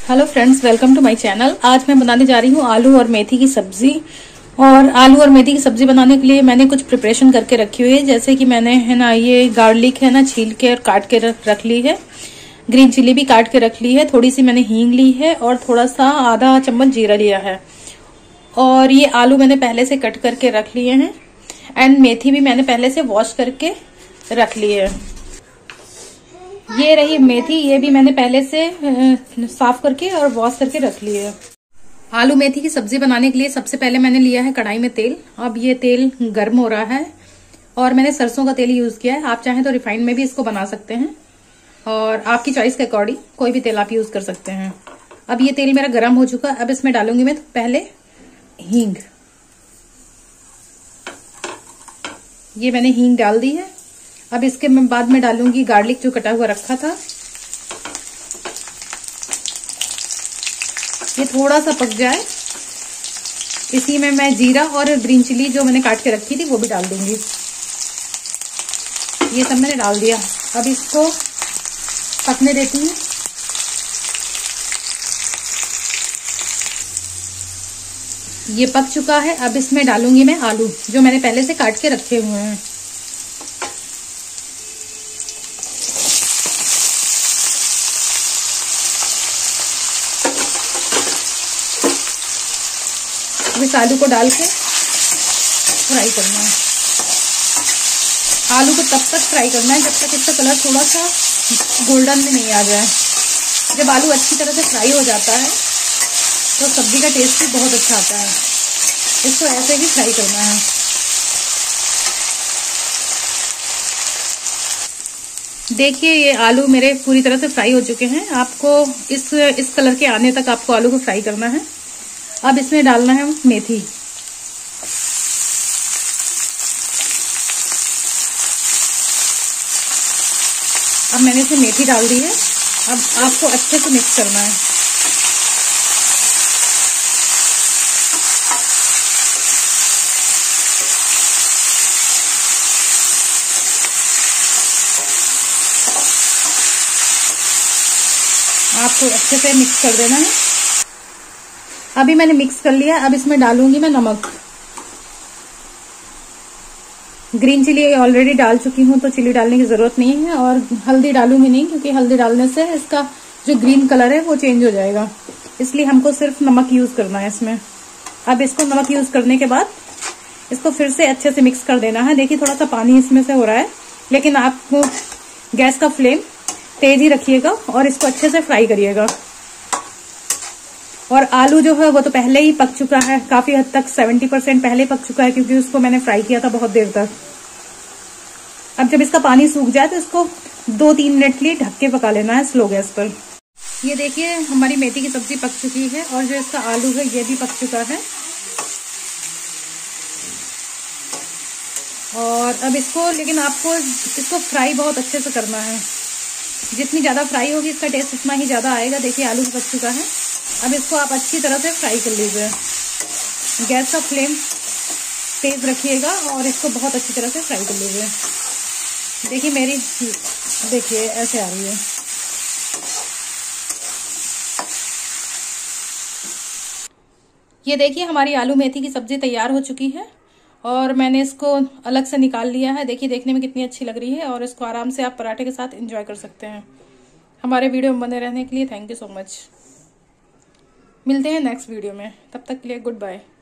Hello friends, welcome to my channel. आज मैं बनाने जा रही हूँ आलू और मेथी की सब्जी। और आलू और मेथी की सब्जी बनाने के लिए मैंने कुछ प्रिपरेशन करके रखी हुई है। जैसे कि मैंने है ना ये गार्लिक है ना छील के और काट के रख ली है। ग्रीन चिली भी काट के रख ली है। थोड़ी सी मैंने हींग ली है और थोड़ा सा आधा चम्मच जीरा लिया है। और ये आलू मैंने पहले से कट करके रख लिए हैं। एंड मेथी भी मैंने पहले से वॉश करके रख ली है। ये रही मेथी, ये भी मैंने पहले से साफ करके और वॉश करके रख ली है। आलू मेथी की सब्जी बनाने के लिए सबसे पहले मैंने लिया है कढ़ाई में तेल। अब ये तेल गर्म हो रहा है और मैंने सरसों का तेल यूज किया है। आप चाहें तो रिफाइंड में भी इसको बना सकते हैं और आपकी चॉइस के अकॉर्डिंग कोई भी तेल आप यूज कर सकते हैं। अब ये तेल मेरा गर्म हो चुका है। अब इसमें डालूंगी मैं पहले हींग। ये मैंने हींग डाल दी है। अब इसके मैं बाद में डालूंगी गार्लिक जो कटा हुआ रखा था। ये थोड़ा सा पक जाए, इसी में मैं जीरा और ग्रीन चिली जो मैंने काट के रखी थी वो भी डाल दूंगी। ये सब मैंने डाल दिया। अब इसको पकने देती हूँ। ये पक चुका है। अब इसमें डालूंगी मैं आलू जो मैंने पहले से काट के रखे हुए हैं। इस आलू को डाल के फ्राई करना है। आलू को तब तक फ्राई करना है जब तक इसका कलर थोड़ा सा गोल्डन में नहीं आ जाए। जब आलू अच्छी तरह से फ्राई हो जाता है तो सब्जी का टेस्ट भी बहुत अच्छा आता है। इसको ऐसे ही फ्राई करना है। देखिए ये आलू मेरे पूरी तरह से फ्राई हो चुके हैं। आपको इस कलर के आने तक आपको आलू को फ्राई करना है। अब इसमें डालना है मेथी। अब मैंने इसमें मेथी डाल दी है। अब आपको अच्छे से मिक्स करना है। आपको अच्छे से मिक्स कर देना है। अभी मैंने मिक्स कर लिया। अब इसमें डालूंगी मैं नमक। ग्रीन चिली ऑलरेडी डाल चुकी हूँ तो चिली डालने की जरूरत नहीं है। और हल्दी डालूंगी नहीं क्योंकि हल्दी डालने से इसका जो ग्रीन कलर है वो चेंज हो जाएगा। इसलिए हमको सिर्फ नमक यूज करना है इसमें। अब इसको नमक यूज करने के बाद इसको फिर से अच्छे से मिक्स कर देना है। देखिए थोड़ा सा पानी इसमें से हो रहा है, लेकिन आपको गैस का फ्लेम तेज ही रखिएगा और इसको अच्छे से फ्राई करिएगा। और आलू जो है वो तो पहले ही पक चुका है, काफी हद तक 70% पहले पक चुका है क्योंकि उसको मैंने फ्राई किया था बहुत देर तक। अब जब इसका पानी सूख जाए तो इसको 2-3 मिनट के लिए ढक के पका लेना है स्लो गैस पर। ये देखिए हमारी मेथी की सब्जी पक चुकी है और जो इसका आलू है ये भी पक चुका है। और अब लेकिन आपको इसको फ्राई बहुत अच्छे से करना है। जितनी ज्यादा फ्राई होगी इसका टेस्ट उतना ही ज्यादा आएगा। देखिए आलू पक चुका है। अब इसको आप अच्छी तरह से फ्राई कर लीजिए। गैस का फ्लेम तेज रखिएगा और इसको बहुत अच्छी तरह से फ्राई कर लीजिए। देखिए देखिए ऐसे आ रही है। ये देखिए हमारी आलू मेथी की सब्जी तैयार हो चुकी है और मैंने इसको अलग से निकाल लिया है। देखिए देखने में कितनी अच्छी लग रही है और इसको आराम से आप पराठे के साथ एंजॉय कर सकते हैं। हमारे वीडियो में बने रहने के लिए थैंक यू सो मच। मिलते हैं नेक्स्ट वीडियो में, तब तक के लिए गुड बाय।